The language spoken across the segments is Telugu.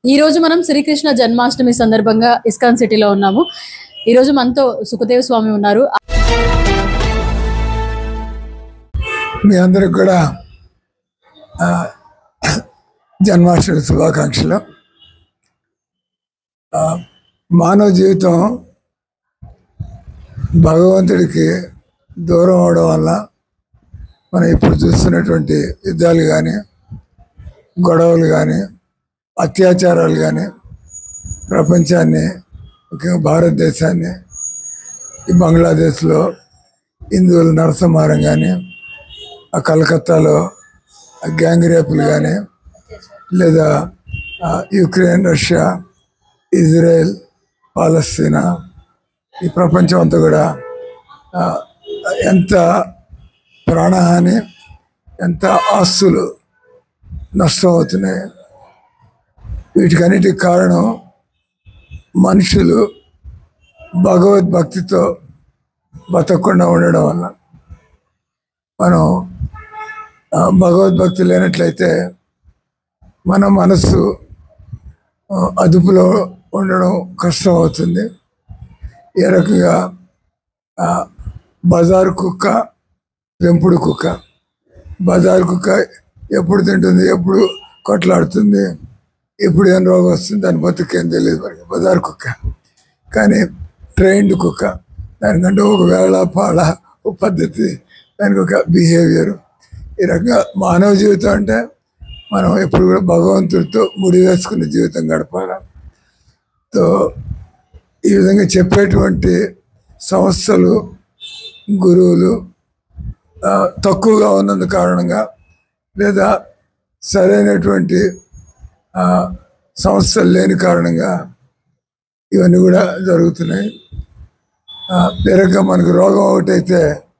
ఈ రోజు మనం శ్రీకృష్ణ జన్మాష్టమి సందర్భంగా ఇస్కాన్ సిటీలో ఉన్నాము. ఈ రోజు మనతో సుఖదేవ్ స్వామి ఉన్నారు. మీ అందరికి కూడా జన్మాష్టమి శుభాకాంక్షలు. మానవ జీవితం భగవంతుడికి దూరం అవడం వల్ల మనం ఇప్పుడు చూస్తున్నటువంటి యుద్ధాలు కానీ, గొడవలు కానీ, అత్యాచారాలు కానీ ప్రపంచాన్ని, ముఖ్యంగా భారతదేశాన్ని, ఈ బంగ్లాదేశ్లో హిందువుల నరసంహారం కానీ, ఆ కలకత్తాలో గ్యాంగ్ రేపులు కానీ, లేదా యుక్రెయిన్, రష్యా, ఇజ్రాయెల్, పాలస్తీనా, ఈ ప్రపంచం అంతా కూడా ఎంత ప్రాణహాని, ఎంత ఆస్తులు నష్టం అవుతున్నాయి. వీటికన్నిటికి కారణం మనుషులు భగవద్భక్తితో బతకకుండా ఉండడం వల్ల. మనం భగవద్భక్తి లేనట్లయితే మన మనస్సు అదుపులో ఉండడం కష్టం అవుతుంది. ఏ రకంగా బజారు కుక్క, పెంపుడు కుక్క. బజారు కుక్క ఎప్పుడు తింటుంది, ఎప్పుడు కొట్లాడుతుంది, ఎప్పుడు ఏం రోగం వస్తుంది, దాని బతుకేం తెలియదు మనకి బజారు కుక్క. కానీ ట్రైన్డ్ కుక్క, దానికంటే ఒక వేళ పాడ, ఒక పద్ధతి, దానికి ఒక బిహేవియర్. ఈ రకంగా మానవ జీవితం అంటే మనం ఎప్పుడు కూడా భగవంతుడితో ముడి వేసుకునే జీవితం గడపాలి. సో ఈ విధంగా చెప్పేటువంటి సంస్థలు, గురువులు తక్కువగా ఉన్నందు కారణంగా, లేదా సరైనటువంటి సంస్థలు లేని కారణంగా ఇవన్నీ కూడా జరుగుతున్నాయి. వేరొక మనకు రోగం ఒకటైతే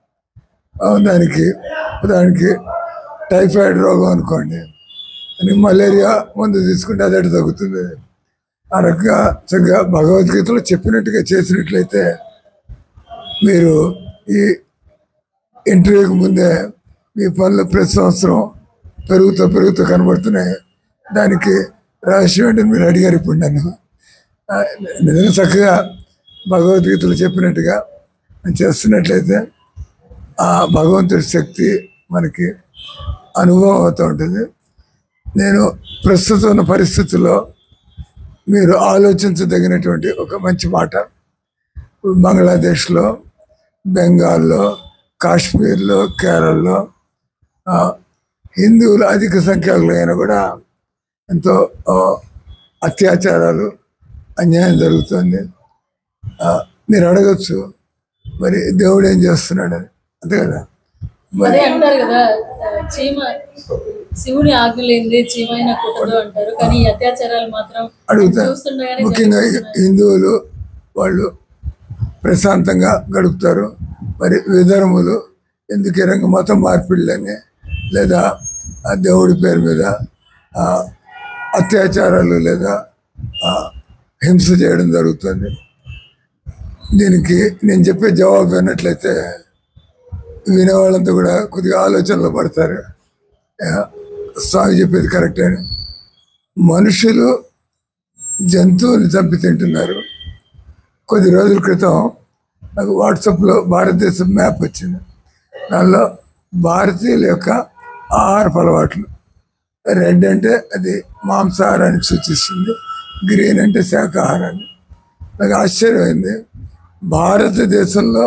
దానికి టైఫాయిడ్ రోగం అనుకోండి, అని మలేరియా మందు తీసుకుంటే అదే తగ్గుతుంది. ఆ రకంగా చక్కగా భగవద్గీతలో చెప్పినట్టుగా చేసినట్లయితే మీరు ఈ ఇంటర్వ్యూకి ముందే మీ పనులు ప్రతి సంవత్సరం పెరుగుతూ కనబడుతున్నాయి. దానికి రహస్యం ఏంటని మీరు అడిగారు. ఇప్పుడు నన్ను నిజంగా చక్కగా భగవద్గీతలు చెప్పినట్టుగా చేస్తున్నట్లయితే ఆ భగవంతుడి శక్తి మనకి అనుభవం అవుతూ ఉంటుంది. నేను ప్రస్తుతం ఉన్న పరిస్థితుల్లో మీరు ఆలోచించదగినటువంటి ఒక మంచి మాట, బంగ్లాదేశ్లో, బెంగాల్లో, కాశ్మీర్లో, కేరళలో హిందువులు అధిక సంఖ్యాకులు అయినా కూడా ఎంతో అత్యాచారాలు, అన్యాయం జరుగుతుంది. మీరు అడగచ్చు, మరి దేవుడు ఏం చేస్తున్నాడని. అంతే కదా, మరి అంటారు కదా, చీమ శివుని ఆజ్ఞలేంది చీమైన కుట్టదు అంటారు. కానీ ఈ అత్యాచారాలు మాత్రం అడుగుతారు. ముఖ్యంగా హిందువులు వాళ్ళు ప్రశాంతంగా గడుపుతారు. మరి విధర్ములు ఎందుకు ఈ రంగ మతం మార్పిళ్ళని, లేదా ఆ దేవుడి పేరు మీద అత్యాచారాలు లేదా హింస చేయడం జరుగుతుంది. దీనికి నేను చెప్పే జవాబు విన్నట్లయితే వినేవాళ్ళంతా కూడా కొద్దిగా ఆలోచనలో పడతారు. స్వామి చెప్పేది కరెక్ట్ అని. మనుషులు జంతువుని చంపి తింటున్నారు. కొద్ది రోజుల క్రితం నాకు వాట్సాప్లో భారతదేశం మ్యాప్ వచ్చింది. దానిలో భారతీయుల యొక్క ఆహారపు అలవాట్లు, రెడ్ అంటే అది మాంసాహారాన్ని సూచిస్తుంది, గ్రీన్ అంటే శాకాహారాన్ని. నాకు ఆశ్చర్యమైంది. భారతదేశంలో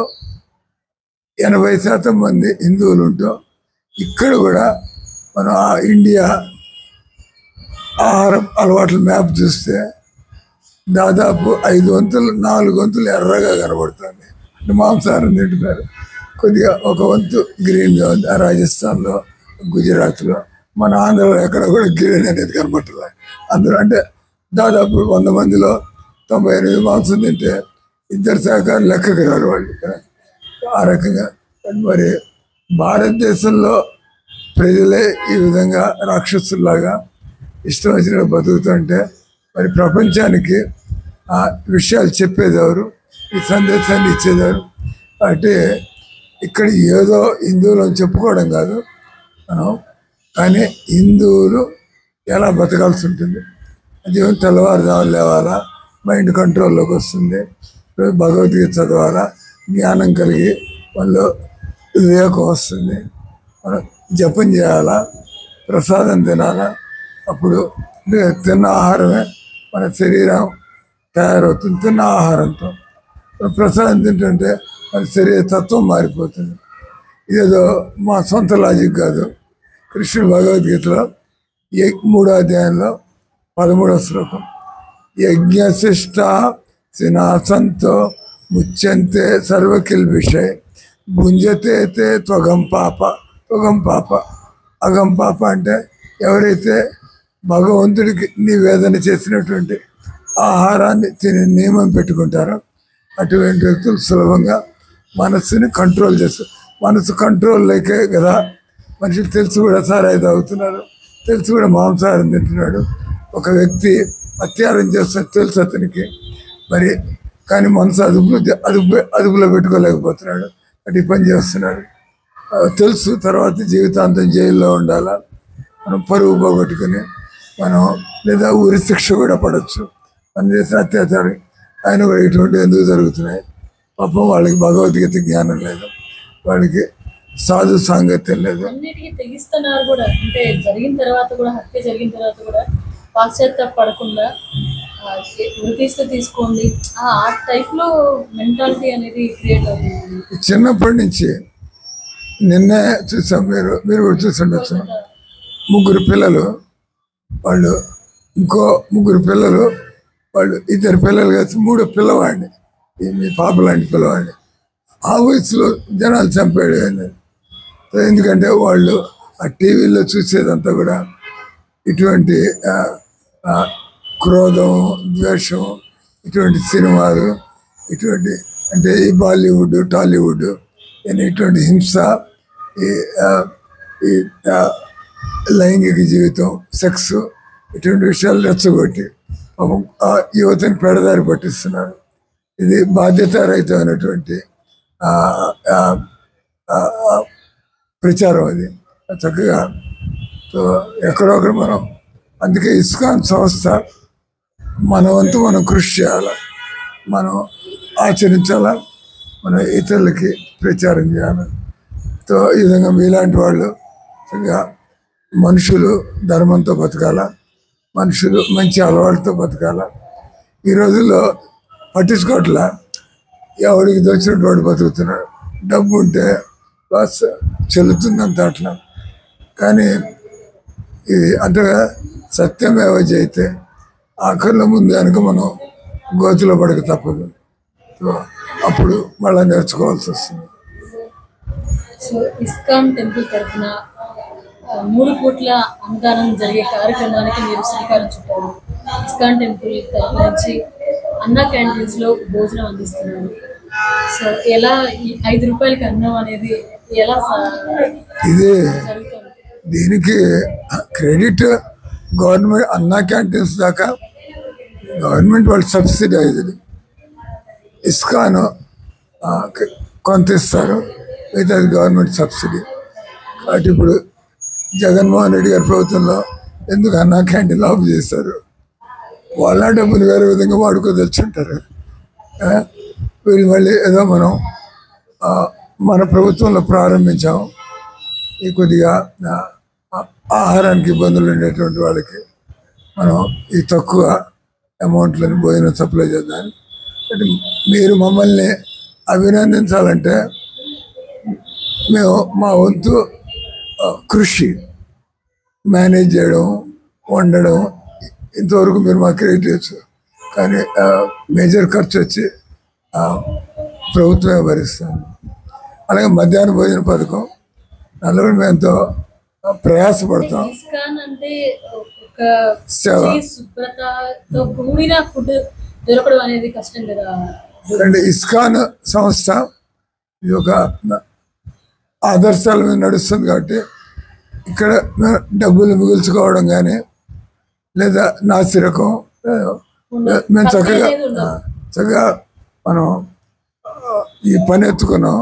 80% మంది హిందువులు ఉంటూ ఇక్కడ కూడా మనం ఆ ఇండియా ఆహారం అలవాట్ల మ్యాప్ చూస్తే దాదాపు 5 వంతులు 4 వంతులు ఎర్రగా కనబడుతుంది. అంటే మాంసాహారం తింటున్నారు. కొద్దిగా ఒక వంతు గ్రీన్గా ఉంది. రాజస్థాన్లో, గుజరాత్లో, మన ఆంధ్రలో ఎక్కడ కూడా గ్రీన్ అనేది కనబడుతుంది. అందులో అంటే దాదాపు 100 మందిలో 98 మాంసం తింటే 2 శాఖలు లెక్కకి రారు వాళ్ళు. ఆ రకంగా మరి భారతదేశంలో ప్రజలే ఈ విధంగా రాక్షసుల్లాగా ఇష్టం వచ్చినట్టు బతుకుతుంటే మరి ప్రపంచానికి ఆ విషయాలు చెప్పేదెవరు, ఈ సందేశాన్ని ఇచ్చేదెవరు? అంటే ఇక్కడ ఏదో హిందువులు అని చెప్పుకోవడం కాదు మనం, కానీ హిందువులు ఎలా బతకాల్సి ఉంటుంది అది తెల్లవారుజామున లేవాలా, మైండ్ కంట్రోల్లోకి వస్తుంది, భగవద్గీత చదవాలా, జ్ఞానం కలిగి వాళ్ళు వివేకం వస్తుంది. మనం జపం చేయాలా, ప్రసాదం తినాలా. అప్పుడు తిన్న ఆహారమే మన శరీరం తయారవుతుంది. తిన్న ఆహారంతో ప్రసాదం తింటుంటే మన శరీర తత్వం మారిపోతుంది. ఇదేదో మా సొంత లాజిక్ కాదు. కృష్ణుడు భగవద్గీతలో 3వ అధ్యాయంలో 13వ శ్లోకం, యజ్ఞశిష్ట సినాసంతో ముచ్యంతే సర్వకిల్బిషయ్ భుంజతే తే త్వగం పాప. త్వగం పాప, అగం పాప అంటే ఎవరైతే భగవంతుడికి నివేదన చేసినటువంటి ఆహారాన్ని తినే నియమం పెట్టుకుంటారో అటువంటి వ్యక్తులు సులభంగా మనస్సుని కంట్రోల్ చేస్తారు. మనసు కంట్రోల్ లేకే కదా మనుషులు తెలుసు కూడా సారాయి తాగుతున్నారు, తెలుసు కూడా మాంసాహారం తింటున్నాడు. ఒక వ్యక్తి అత్యారం చేస్తున్న తెలుసు అతనికి, మరి కానీ మనసు అదుపులో పెట్టుకోలేకపోతున్నాడు, అటు పని చేస్తున్నాడు. తెలుసు తర్వాత జీవితాంతం జైల్లో ఉండాలా, మనం పరువు పోగొట్టుకుని మనం లేదా ఊరి శిక్ష కూడా పడవచ్చు. మనం చేసిన అత్యాచారం ఆయన కూడా ఇటువంటి ఎందుకు జరుగుతున్నాయి? పాపం వాళ్ళకి భగవద్గీత జ్ఞానం లేదు, వాడికి సాధు సాంగత్యం లేదు. అన్నిటికీ తెగిస్తున్నారు కూడా. అంటే జరిగిన తర్వాత కూడా, హత్య జరిగిన తర్వాత కూడా పాశ్చాత్తాపడకుండా వృత్తిస్తూ తీసుకోండి, ఆ టైప్లో మెంటాలిటీ అనేది క్రియేట్ అవుతుంది. చిన్నప్పటి నుంచి నిన్నే చూసాం, మీరు కూడా చూసుండొచ్చు. 3 పిల్లలు, వాళ్ళు ఇంకో 3 పిల్లలు, వాళ్ళు 2 పిల్లలు కలిసి 3వ పిల్లవాడిని, మీ పాప లాంటి పిల్లవాడిని ఆ వయసులో జనాలు చంపాడు. ఎందుకంటే వాళ్ళు ఆ టీవీలో చూసేదంతా కూడా ఇటువంటి క్రోధం, ద్వేషం, ఇటువంటి సినిమాలు, ఇటువంటి అంటే ఈ బాలీవుడ్, టాలీవుడ్, ఇటువంటి హింస, ఈ లైంగిక జీవితం, సెక్స్, ఇటువంటి విషయాలు రెచ్చగొట్టి ఆ యువతని పెడదారి పట్టిస్తున్నారు. ఇది బాధ్యతారహితమైనటువంటి ప్రచారం. అది చక్కగా ఎక్కడొక్కడ మనం, అందుకే ఇస్కాన్ సంస్థ మన వంతు మనం కృషి చేయాలి, మనం ఆచరించాలా, మనం ఇతరులకి ప్రచారం చేయాలి. ఈ విధంగా మీలాంటి వాళ్ళు చక్కగా మనుషులు ధర్మంతో బతకాల, మనుషులు మంచి అలవాటుతో బతకాల. ఈ రోజుల్లో పట్టించుకోవట్లా, ఎవడికి దొచ్చినట్టు వాడు బతుకుతున్నాడు. డబ్బు ఉంటే బస్ చెల్లుతుందంత అట్లా. కానీ ఇది అంతగా సత్యమేవ జయితే ఆఖరిలో ముందు కనుక మనం గోతులో పడక తప్పదు. అప్పుడు మళ్ళీ నేర్చుకోవాల్సి వస్తుంది. సో ఇస్కాన్ టెంపుల్ తరఫున 3 పూట్ల అన్నదానం జరిగే కార్యక్రమానికి మీరు శ్రీకారం చుట్టారు. ఇస్కాన్ టెంపుల్ తరఫు నుంచి అన్న క్యాంటీన్స్లో భోజనం అందిస్తున్నారు. సో ఎలా ఈ 5 రూపాయలకి అన్నం అనేది ఎలా ఇది దీనికి క్రెడిట్ గవర్నమెంట్. అన్నా క్యాంటీన్స్ దాకా గవర్నమెంట్ వాళ్ళు సబ్సిడైజ్డ్, ఇస్కాన్ కొంత ఇస్తారు, అయితే అది గవర్నమెంట్ సబ్సిడీ. కాబట్టి ఇప్పుడు జగన్మోహన్ రెడ్డి గారి ప్రభుత్వంలో ఎందుకు అన్నా క్యాంటీన్ ఆఫ్ చేస్తారు? వాళ్ళ డబ్బులు వేరే విధంగా వాడుకోదలుచుంటారు. వీళ్ళు మళ్ళీ ఏదో మనం మన ప్రభుత్వంలో ప్రారంభించాము, ఈ కొద్దిగా ఆహారానికి ఇబ్బందులు ఉండేటువంటి వాళ్ళకి మనం ఈ తక్కువ అమౌంట్లను భోజనం సప్లై చేద్దాం. అంటే మీరు మమ్మల్ని అభినందించాలంటే మేము మా వంతు కృషి మేనేజ్ చేయడం, వండడం, ఇంతవరకు మీరు మాకు క్రెడిట్ ఇచ్చు. కానీ మేజర్ ఖర్చు వచ్చి ప్రభుత్వమే భరిస్తాము. అలాగే మధ్యాహ్న భోజన పథకం దానిలో కూడా మేము ఎంతో ప్రయాసపడతాం. ఇస్కాన్ అంటే ఒక శుభ్రతతో కూడిన ఫుడ్ దొరకడం అనేది కష్టం కదా. అంటే ఇస్కాన్ సంస్థ ఇది ఒక ఆదర్శాల మీద నడుస్తుంది. కాబట్టి ఇక్కడ డబ్బులు మిగుల్చుకోవడం కానీ లేదా నాసిరకం మేము చక్కగా మనం ఈ పని ఎత్తుకున్నాం.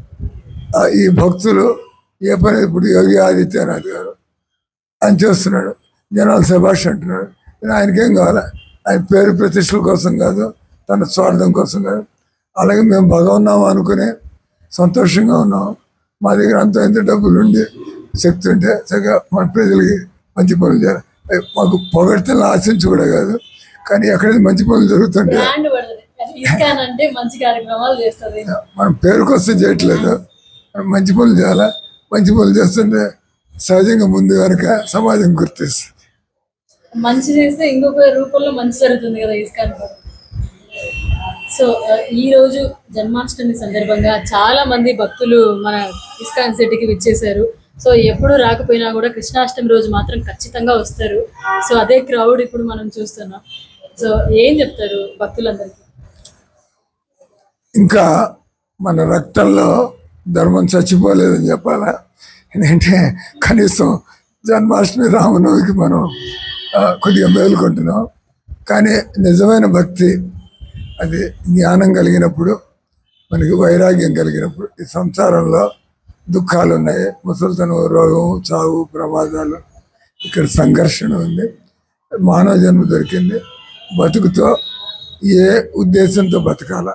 ఈ భక్తులు ఏ పని ఇప్పుడు యోగి ఆదిత్యనాథ్ గారు అని చేస్తున్నాడు, జనాలు శభాష్ అంటున్నాడు. ఆయనకేం కావాలి, ఆయన పేరు ప్రతిష్టల కోసం కాదు, తన స్వార్థం కోసం కాదు. అలాగే మేము బాగున్నాము అనుకునే సంతోషంగా ఉన్నాము. మా దగ్గర అంత ఎంత డబ్బులు ఉండి శక్తి ఉంటే చక్కగా మన ప్రజలకి మంచి పనులు చేయాలి. మాకు పొగడితే ఆశించి కూడా కాదు, కానీ ఎక్కడైతే మంచి పనులు జరుగుతుంటే మనం పేరుకు వస్తే చేయట్లేదు, మనం మంచి పనులు చేయాలా. మంచి పనులు చేస్తుంటే సహజంగా ముందు కనుక సమాజం గుర్తిస్తుంది. మంచి చేస్తే ఇంకొక రూపంలో మంచి జరుగుతుంది కదా ఇస్కాన్. సో ఈ రోజు జన్మాష్టమి సందర్భంగా చాలా మంది భక్తులు మన ఇస్కాన్ సిటీకి విచ్చేశారు. సో ఎప్పుడు రాకపోయినా కూడా కృష్ణాష్టమి రోజు మాత్రం ఖచ్చితంగా వస్తారు. సో అదే క్రౌడ్ ఇప్పుడు మనం చూస్తున్నాం. సో ఏం చెప్తారు భక్తులందరికీ? ఇంకా మన రక్తంలో ధర్మం చచ్చిపోలేదని చెప్పాలా. ఎందుకంటే కనీసం జన్మాష్టమి రామనవమికి మనం కొద్దిగా మేలుకుంటున్నాం. కానీ నిజమైన భక్తి అది జ్ఞానం కలిగినప్పుడు, మనకి వైరాగ్యం కలిగినప్పుడు, ఈ సంసారంలో దుఃఖాలు ఉన్నాయి, ముసలితనం, రోగం, చావు, ప్రమాదాలు, ఇక్కడ సంఘర్షణ ఉంది. మానవ జన్మ దొరికింది, బతుకుతో ఏ ఉద్దేశంతో బతకాల.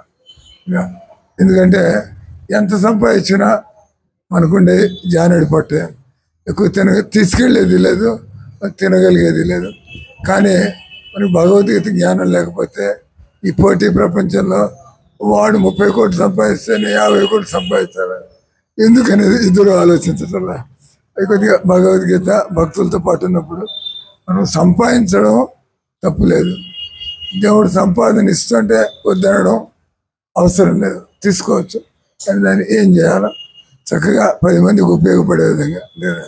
ఎందుకంటే ఎంత సంపాదించినా మనకుండే జానడి పట్టే, ఎక్కువ తీసుకెళ్ళేది లేదు, తినగలిగేది లేదు. కానీ మనకు భగవద్గీత జ్ఞానం లేకపోతే ఈ పోటీ ప్రపంచంలో వాడు 30 కోట్లు సంపాదిస్తే 50 కోట్లు సంపాదిస్తాడు ఎందుకనేది ఇద్దరు ఆలోచించటం. అది కొద్దిగా భగవద్గీత భక్తులతో పాటు ఉన్నప్పుడు మనం సంపాదించడం తప్పు లేదు. దేవుడు సంపాదన ఇస్తుంటే వద్దనడం అవసరం లేదు, తీసుకోవచ్చు. కానీ దాన్ని ఏం చేయాలో చక్కగా 10 మందికి ఉపయోగపడే విధంగా.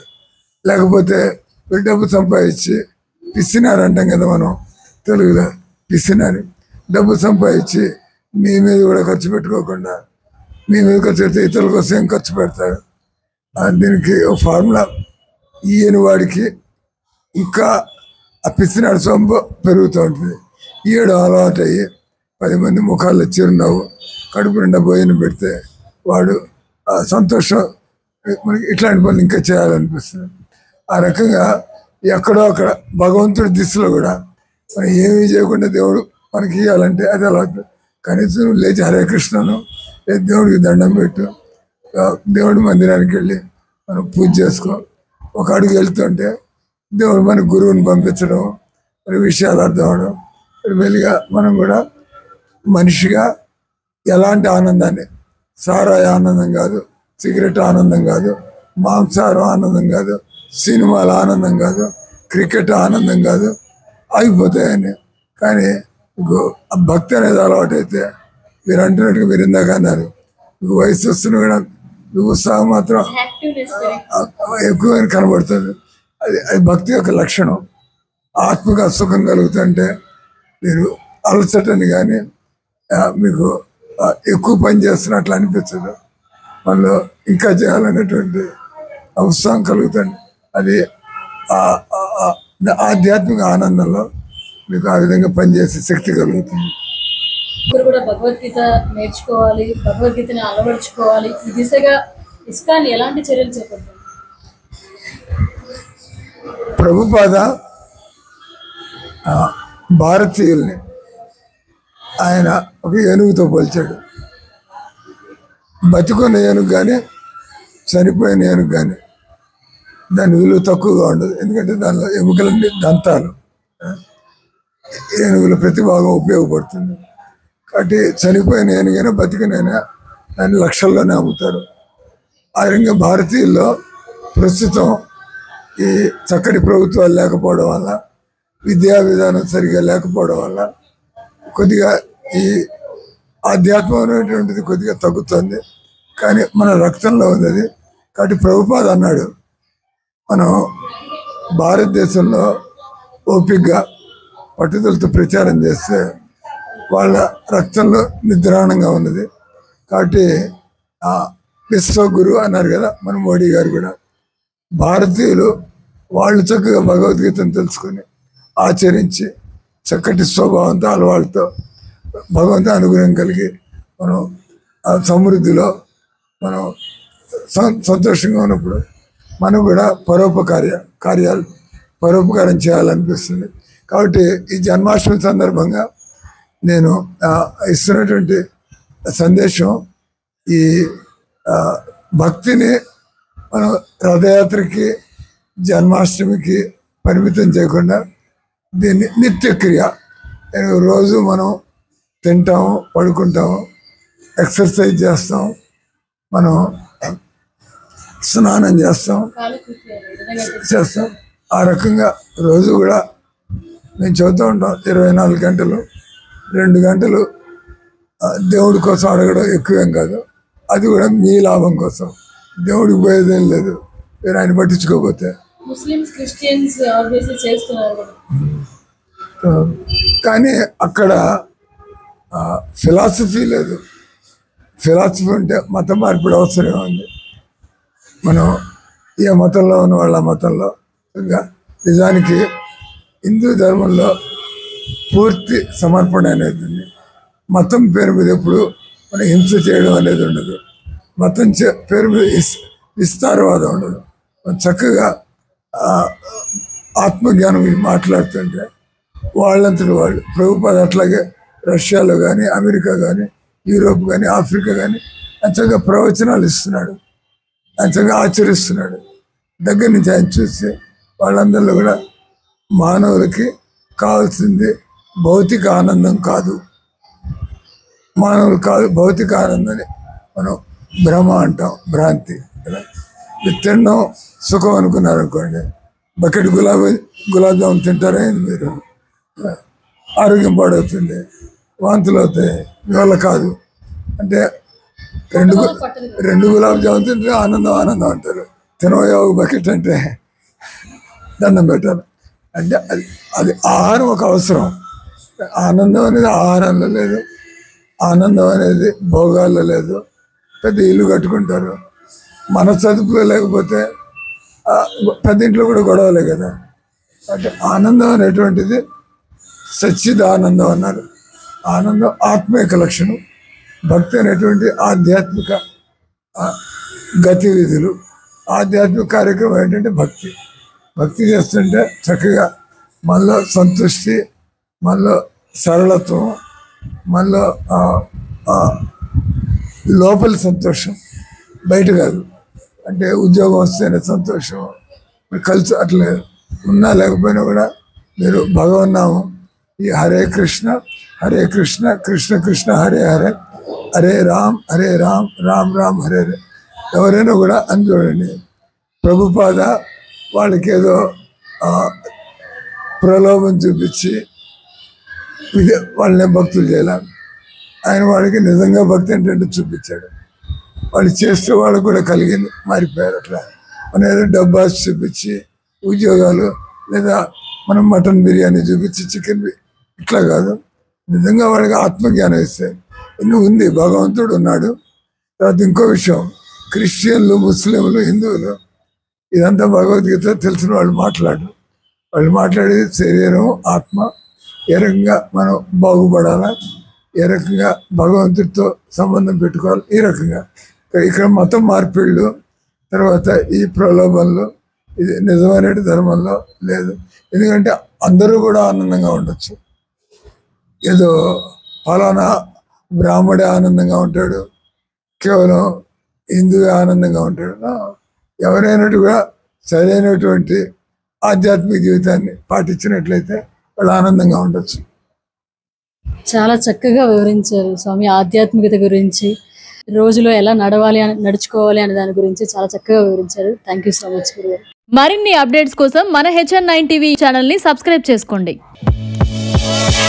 లేకపోతే డబ్బు సంపాదించి పిసినారంటాం కదా మనం తెలుగులో, పిసినారి. డబ్బు సంపాదించి మీ మీద కూడా ఖర్చు పెట్టుకోకుండా మీ మీద ఖర్చు పెడితే ఇతరుల కోసం ఏం ఖర్చు పెడతారు. దీనికి ఒక ఫార్ములా, ఈయన వాడికి ఇంకా ఆ పిసినాడు సొంపు పెరుగుతూ ఉంటుంది. ఈయడం అలవాటు అయ్యి 10 మంది ముఖాల్లో చిరునవ్వు, కడుపు నిండా భోజనం పెడితే వాడు సంతోషం. మనకి ఇట్లాంటి పనులు ఇంకా చేయాలనిపిస్తుంది. ఆ రకంగా ఎక్కడో అక్కడ భగవంతుడి దిశలో కూడా మనం ఏమీ చేయకుండా దేవుడు మనకి ఇవ్వాలంటే అది అలవాటు. కనీసం లేచి హరే కృష్ణను దేవుడికి దండం పెట్టు, దేవుడి మందిరానికి వెళ్ళి మనం పూజ చేసుకో. ఒక అడుగు వెళ్తుంటే దేవుడు మన గురువుని పంపించడం, మరి విషయాలు అర్థం అవడం, మెల్లిగా మనం కూడా మనిషిగా ఎలాంటి ఆనందాన్ని, సారాయి ఆనందం కాదు, సిగరెట్ ఆనందం కాదు, మాంసాహారం ఆనందం కాదు, సినిమాల ఆనందం కాదు, క్రికెట్ ఆనందం కాదు, అయిపోతాయని. కానీ భక్తి అనేది అలవాటు అయితే మీరు అంటున్నట్టుగా మీరు ఇందాక అన్నారు, మీకు వయసు వస్తున్న కూడా మీకు ఉత్సాహం మాత్రం ఎక్కువ కనబడుతుంది. అది భక్తి యొక్క లక్షణం. ఆత్మగా సుఖం కలుగుతుంటే మీరు అలసటని కానీ మీకు ఎక్కువ పని చేస్తున్నట్లు అనిపించదు, మనలో ఇంకా చేయాలనేటువంటి ఉత్సాహం కలుగుతుంది. అది ఆధ్యాత్మిక ఆనందంలో మీకు ఆ విధంగా పనిచేసే శక్తి కలుగుతుంది. ఇప్పుడు కూడా భగవద్గీత నేర్చుకోవాలి, భగవద్గీతని అలవర్చుకోవాలి. ఈ దిశగా ఇస్కాన్ ఎలాంటి చర్యలు చేపడుతుంది? ప్రభుపాద భారతీయుల్ని ఆయన ఒక ఏనుగుతో పోల్చాడు. బతికున్న ఏనుగు కానీ చనిపోయిన ఏనుగు కానీ దాని విలువ తక్కువగా ఉండదు. ఎందుకంటే దానిలో ఎముకలన్నీ దంతాలు, ఏనుగుల ప్రతి భాగం ఉపయోగపడుతుంది. కాబట్టి చనిపోయిన ఏనుగైనా బతికినైనా దాన్ని లక్షల్లోనే అమ్ముతారు. ఆ విధంగా భారతీయుల్లో ప్రస్తుతం ఈ చక్కటి ప్రభుత్వాలు లేకపోవడం వల్ల, విద్యా విధానం సరిగా లేకపోవడం వల్ల కొద్దిగా ఈ ఆధ్యాత్మం అనేటువంటిది కొద్దిగా తగ్గుతుంది. కానీ మన రక్తంలో ఉంది అది. కాబట్టి ప్రభుపాద అన్నాడు, మనం భారతదేశంలో ఓపికగా పట్టుదలతో ప్రచారం చేస్తే వాళ్ళ రక్తంలో నిద్రాణంగా ఉన్నది. కాబట్టి విశ్వగురు అన్నారు కదా మన మోడీ గారు కూడా. భారతీయులు వాళ్ళు చక్కగా భగవద్గీతను తెలుసుకొని ఆచరించి చక్కటి స్వభావంతో అలవాళ్ళతో భగవంతు అనుగ్రహం కలిగి మనం ఆ సమృద్ధిలో మనం సంతోషంగా ఉన్నప్పుడు మనం కూడా పరోపకార్యాలు పరోపకారం చేయాలనిపిస్తుంది. కాబట్టి ఈ జన్మాష్టమి సందర్భంగా నేను ఇస్తున్నటువంటి సందేశం ఈ భక్తిని మనం రథయాత్రకి జన్మాష్టమికి పరిమితం చేయకుండా దీన్ని నిత్యక్రియ రోజు మనం తింటాము, పడుకుంటాము, ఎక్సర్సైజ్ చేస్తాం, మనం స్నానం చేస్తాం. ఆ రకంగా రోజు కూడా మేము చదువుతూ ఉంటాం 24 గంటలు, 2 గంటలు దేవుడి కోసం అడగడం ఎక్కువేం కాదు. అది కూడా మీ లాభం కోసం, దేవుడికి పోయేదేం లేదు మీరు ఆయన పట్టించుకోకపోతే. కానీ అక్కడ ఫిలాసఫీ లేదు. ఫిలాసఫీ ఉంటే మత మార్పిడి అవసరం ఉంది. మనం ఏ మతంలో ఉన్న వాళ్ళ మతంలో ఇంకా నిజానికి హిందూ ధర్మంలో పూర్తి సమర్పణ అనేది ఉంది. మతం పేరు మీద ఎప్పుడు మనం హింస చేయడం అనేది ఉండదు. మతం పేరు మీద విస్తారవాదం ఉండదు. చక్కగా ఆత్మజ్ఞానం మాట్లాడుతుంటే వాళ్ళంతటి వాళ్ళు ప్రభుపాద అట్లాగే రష్యాలో కానీ, అమెరికా కానీ, యూరోప్ కానీ, ఆఫ్రికా కానీ చక్కగా ప్రవచనాలు ఇస్తున్నాడు, చక్కగా ఆచరిస్తున్నాడు. దగ్గర నుంచి ఆయన చూస్తే వాళ్ళందరిలో కూడా మానవులకి కావాల్సింది భౌతిక ఆనందం కాదు. మానవులు కాదు, భౌతిక ఆనందాన్ని మనం భ్రమ అంటాం, భ్రాంతి. తినడం సుఖం అనుకున్నారనుకోండి, బకెట్ గులాబ్ జామున్ తింటారా మీరు, ఆరోగ్యం పాడవుతుంది, వాంతులు అవుతాయి, మీ వల్ల కాదు. అంటే రెండు గులాబ్ జామున్ తింటే ఆనందం ఆనందం అంటారు. తినవయో బకెట్ అంటే దండం పెట్టాలి. అంటే అది ఆహారం ఒక అవసరం. ఆనందం అనేది ఆహారంలో లేదు, ఆనందం అనేది భోగాల్లో లేదు. పెద్ద ఇల్లు కట్టుకుంటారు, మన చదువులో లేకపోతే పెద్ద ఇంట్లో కూడా గొడవలే కదా. అంటే ఆనందం అనేటువంటిది సచ్చిదానందం అన్నారు. ఆనందం ఆత్మీయ లక్షణం. భక్తి అనేటువంటి ఆధ్యాత్మిక గతివిధులు, ఆధ్యాత్మిక కార్యక్రమం ఏంటంటే భక్తి. భక్తి చేస్తుంటే చక్కగా మనలో సంతృష్టి, మనలో సరళత్వం, మనలో లోపలి సంతోషం, బయట కాదు. అంటే ఉద్యోగం వస్తేనే సంతోషం, కలిసి అట్లా ఉన్నా లేకపోయినా కూడా మీరు భగవన్నామం ఈ హరే కృష్ణ కృష్ణ కృష్ణ హరే హరే, హరే రామ్ రామ్ రామ్ హరే హరే. ఎవరైనా కూడా అని చూడండి. ప్రభుపాద వాళ్ళకి ఏదో ప్రలోభం చూపించి ఇది వాళ్ళని భక్తులు చేయాలి. ఆయన వాళ్ళకి నిజంగా భక్తి ఏంటంటే చూపించాడు. వాళ్ళు చేస్తే వాళ్ళకు కూడా కలిగింది, మారిపోయారు. అట్లా మనం ఏదో డబ్బాస్ చూపించి ఉద్యోగాలు, లేదా మనం మటన్ బిర్యానీ చూపించి చికెన్ ఇట్లా కాదు. నిజంగా వాళ్ళకి ఆత్మజ్ఞానం ఇస్తే ఇన్ని ఉంది, భగవంతుడు ఉన్నాడు. తర్వాత ఇంకో విషయం, క్రిస్టియన్లు, ముస్లింలు, హిందువులు ఇదంతా భగవద్గీత తెలిసిన వాళ్ళు మాట్లాడేది శరీరం, ఆత్మ ఏ రకంగా మనం బాగుపడాలా, ఏ రకంగా భగవంతుడితో సంబంధం పెట్టుకోవాలి, ఈ రకంగా. ఇక్కడ మతం మార్పిళ్ళు, తర్వాత ఈ ప్రలోభంలో ఇది నిజమైన ధర్మంలో లేదు. ఎందుకంటే అందరూ కూడా ఆనందంగా ఉండొచ్చు. ఏదో ఫలానా బ్రాహ్మడే ఆనందంగా ఉంటాడు, కేవలం హిందువే ఆనందంగా ఉంటాడు. ఎవరైనట్టుగా సరైనటువంటి ఆధ్యాత్మిక జీవితాన్ని పాటించినట్లయితే వాళ్ళు ఆనందంగా ఉండొచ్చు. చాలా చక్కగా వివరించారు స్వామి. ఆధ్యాత్మికత గురించి, రోజులో ఎలా నడుచుకోవాలి అనే దాని గురించి చాలా చక్కగా వివరించారు. థ్యాంక్ యూ సో మచ్ గురుగారు. మరిన్ని అప్డేట్స్ కోసం మన HN9 టీవీ ఛానల్ని సబ్స్క్రైబ్ చేసుకోండి.